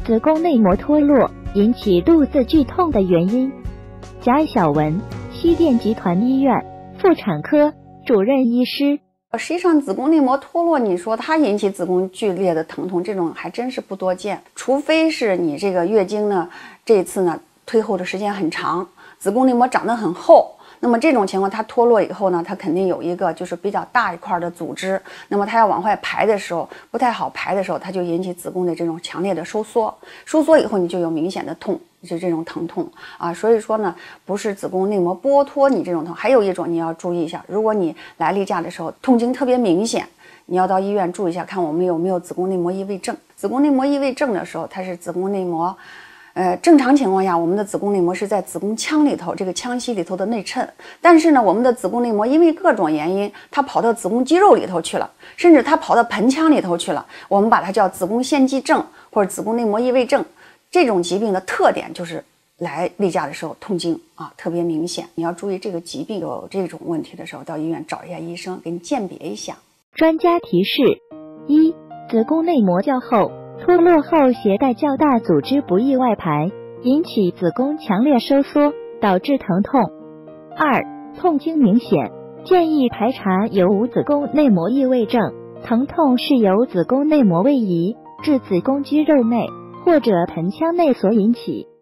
子宫内膜脱落引起肚子剧痛的原因。贾晓雯，西电集团医院妇产科主任医师。 实际上，子宫内膜脱落，你说它引起子宫剧烈的疼痛，这种还真是不多见。除非是你这个月经呢，这一次呢推后的时间很长，子宫内膜长得很厚。那么这种情况，它脱落以后呢，它肯定有一个就是比较大一块的组织，那么它要往外排的时候不太好排的时候，它就引起子宫的这种强烈的收缩，收缩以后你就有明显的痛，就这种疼痛啊。所以说呢，不是子宫内膜剥脱你这种痛，还有一种你要注意一下，如果你来例假的时候痛经特别明显，你要到医院注意一下，看我们有没有子宫内膜异位症。子宫内膜异位症的时候，它是子宫内膜正常情况下，我们的子宫内膜是在子宫腔里头，这个腔隙里头的内衬。但是呢，我们的子宫内膜因为各种原因，它跑到子宫肌肉里头去了，甚至它跑到盆腔里头去了。我们把它叫子宫腺肌症或者子宫内膜异位症。这种疾病的特点就是来例假的时候痛经啊，特别明显。你要注意这个疾病有这种问题的时候，到医院找一下医生，给你鉴别一下。 专家提示：一、子宫内膜较厚。脱落后携带较大组织不易外排，引起子宫强烈收缩，导致疼痛。二、痛经明显，建议排查有无子宫内膜异位症，疼痛是由子宫内膜位移至子宫肌肉内或者盆腔内所引起。